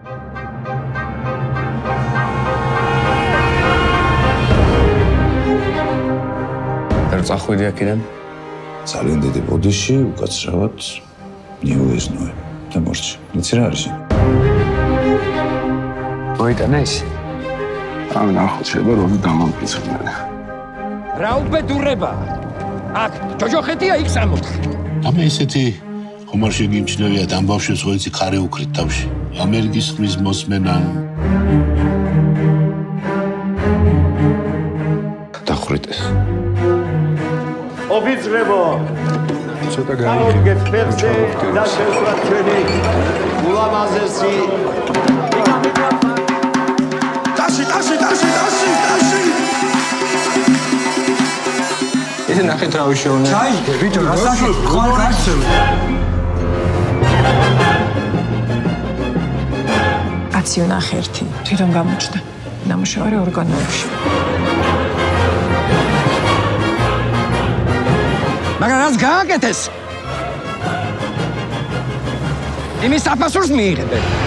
და წახვიდი აქედან. ძალიან დიდი ბოდიში, უკაცრავად ნიუეზნოე და მორჩი. იცი რა არის? მოიტანა ის? ნახოთ, შეიძლება რომ დამამტკიცებდნენ. რა უბედურება? აქ ჯოჯოხეთია იქ 64. ამე ესეთი ხომარ შეგიმჩნევია ამ ბავშვებს ხო იცი ხარი უკრით თავში. ამერიკის ხმის მოსმენა. დახვრიტეს. ოფიცრებო, ცოტა გაიგეთ ფერზე და შევსვათ ჩვენი ულამაზესი ესე ნახეთ რა ვიშოვნა. ჩაიგე, ბიჭო, გასახე, ხვალ გასცემ. აციო ნახერთი, თვითონ გამოჩნდა. ნამუშევარი ორგანოებში. მაგრამ რაც გააკეთეს? იმის აფასურს მიიღებენ.